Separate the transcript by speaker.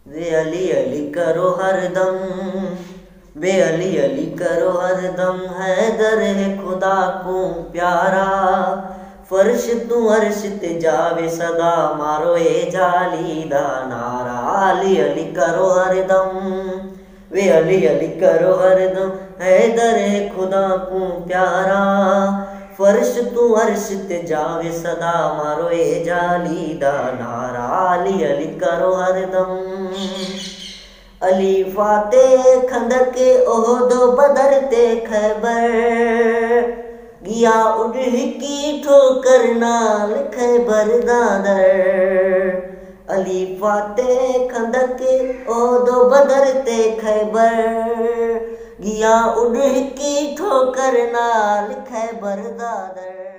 Speaker 1: वे अली अली करो हरदम, वे अली अली करो हरदम, हैदर है खुदा को प्यारा। फर्श तू अर्श ते जावे सदा, मारो ए जाली दा नारा। अली अली करो हरदम, वे अली अली करो हरदम, हैदर है खुदा को प्यारा। फर्श तू अर्श ते जावे सदा, मारो ए जाली दा नारा। अली अली करो हरदम। अली फाते खंदके ओहदो बदर ते खैबर, गिया उड़ की ठोकर नाल खैबर दादर। अली फाते खंदके ओहदो बदर ते खैबर, गिया उड़ की ठोकर नाल खैबर दादर।